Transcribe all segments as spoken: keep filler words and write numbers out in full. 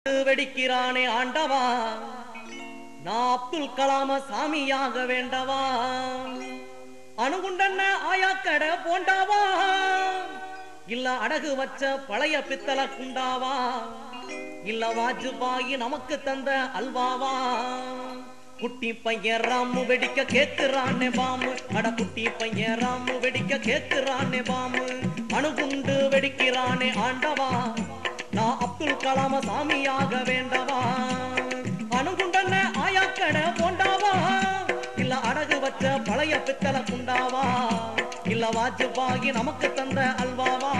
வெடிக்கிறானே ஆண்டவா, நான் அப்துல் கலாம சாமியாக வேண்டவா, அணுகுண்டன்ன ஆயாக்கட போண்டாவா, இல்ல அடகு வச்ச பழைய பித்தள குண்டாவா, இல்ல வாஜ்பாயி நமக்கு தந்த அல்வாவா. குட்டி பையன் ராமு வெடிக்க கேக்குறானே பாமு, அட குட்டி பையன் ராமு வெடிக்க கேக்குறானே பாமு, அணுகுண்டு வெடிக்கிறானே ஆண்டவா, நான் அப்துல் கலாம சாமியாக வேண்டவா, அணுகுண்டன்ன ஆயாக்கட போண்டாவா, இல்ல அடகு வச்ச பழைய பித்தள குண்டாவா, இல்ல வாஜ்பாயி நமக்கு தந்த அல்வாவா.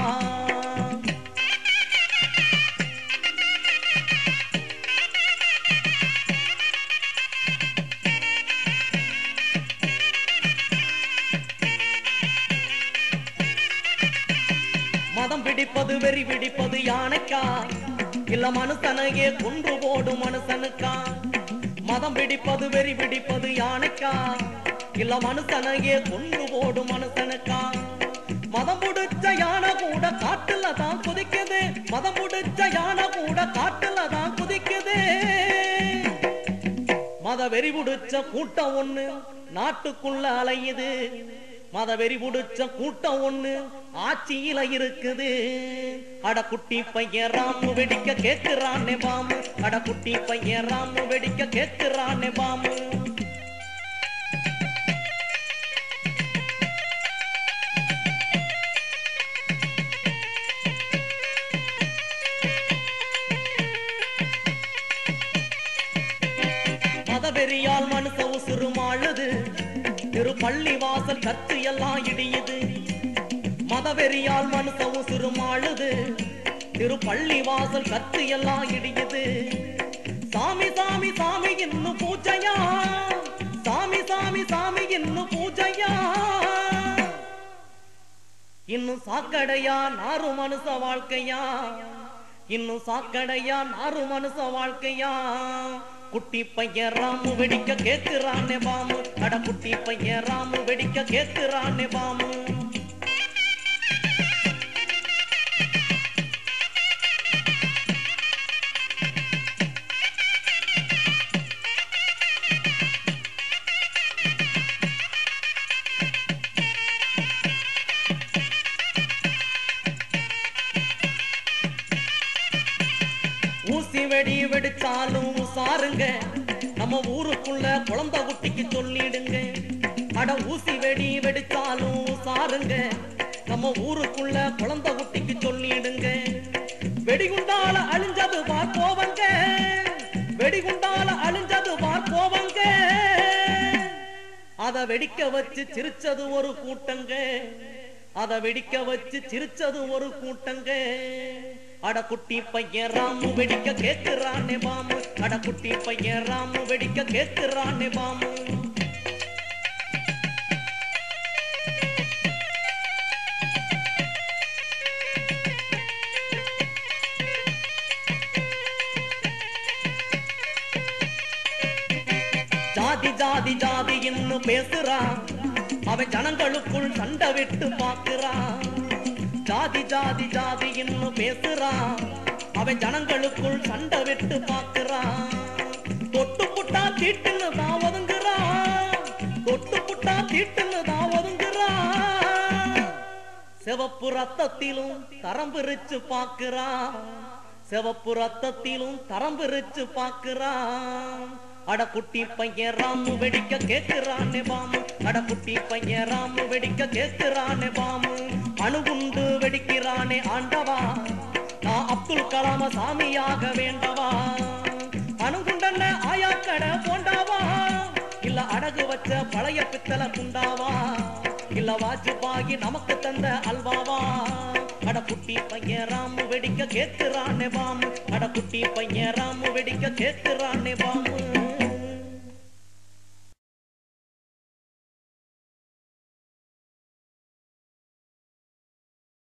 மதம் பிடிப்பது வெறி பிடிப்பது யானைக்கா, இல்ல மனுஷனையே கொன்று போடும் மனுஷனுக்கா. மதம் பிடிப்பது வெறி பிடிப்பது யானைக்கா, இல்ல மனுஷனையே கொன்று போடும் மனுஷனுக்கா. மதம் பிடிச்ச யானை கூட காட்டுல தான் குதிக்குது, மதம் பிடிச்ச யானை கூட காட்டுல தான் குதிக்குது. மத வெறி பிடிச்ச கூட்டம் ஒண்ணு நாட்டுக்குள்ள அலையுது, மத வெறி பிடிச்ச கூட்டம் ஒண்ணு ஆட்சியில இருக்குது. அட குட்டி பையன் ராமு வெடிக்க கேக்குறானே பாமு, அட குட்டி பையன் ராமு வெடிக்க கேக்குறானே பாமு. மதவெறியால் மனுஷ உசுறு மாழுது, திரு பள்ளி வாசல் கத்து எல்லாம் இடியுது. மதவெறியால் மனுஷ உசுறு மாழுது, திரு பள்ளி வாசல் கத்து எல்லாம் இடியுது. சாமி சாமி சாமி இன்னும் பூஜையா, சாமி சாமி சாமி இன்னும் பூஜையா. இன்னும் சாக்கடையா நாறு மனுஷ வாழ்க்கையா, இன்னும் சாக்கடையா நாறு மனுஷ வாழ்க்கையா. குட்டி பையன் ராமு வெடிக்க கேக்குறானே பாமு, அட குட்டி பையன் ராமு வெடிக்க கேக்குறானே பாமு. ஊசி வெடி வெடிச்சாலும் சாருங்க, நம்ம ஊருக்குள்ள குழந்தை குட்டிக்கு சொல்லிடுங்க. அட ஊசி வெடி வெடிச்சாலும் சாருங்க, நம்ம ஊருக்குள்ள குழந்தை குட்டிக்கு சொல்லிடுங்க. வெடிகுண்டால அழிஞ்சது பார்ப்போவங்க, வெடிகுண்டால அழிஞ்சது பார்ப்போவங்க. அத வெடிக்க வச்சு சிரிச்சது ஒரு கூட்டங்க, அத வெடிக்க வச்சு சிரிச்சது ஒரு கூட்டங்க. அட குட்டி பையன் ராமு வெடிக்க கேக்குறானே பாமு, அட குட்டி பையன் ராமு வெடிக்க கேக்குறானே பாமு. ஜாதி ஜாதி ஜாதி இன்னும் பேசுறான், அவன் ஜனங்களுக்குள் சண்டை விட்டு பாக்குறான். ஜாதி ஜாதி ஜாதி இன்னும் பேசுறான், அவன் ஜனங்களுக்குள் சண்டை விட்டு பாக்குறான். தொட்டு புட்டா தீட்டுன்னு தான் ஒதுங்குறான், தொட்டு புட்டா தீட்டுன்னு தான் ஒதுங்குறான். சிவப்பு ரத்தத்திலும் தரம் பிரிச்சு பாக்குறான், சிவப்பு ரத்தத்திலும் தரம் பிரிச்சு பாக்குறான். அட குட்டி பையன் ராமு வெடிக்க கேக்குறானே பாமு, அட குட்டி பையன் ராமு வெடிக்க கேக்குறானே பாமு. அணுகுண்டு வெடிக்கிறானே ஆண்டவா, நான் அப்துல் கலாம சாமியாக வேண்டவா, அணுகுண்டன்ன ஆயாக்கட போண்டாவா, இல்ல அடகு வச்ச பழைய பித்தள குண்டாவா, இல்ல வாஜ்பாயி நமக்கு தந்த அல்வாவா. அட குட்டி பையன் ராமு வெடிக்க கேக்குறானே பாமு, அட குட்டி பையன் ராமு வெடிக்க கேக்குறானே பாமு.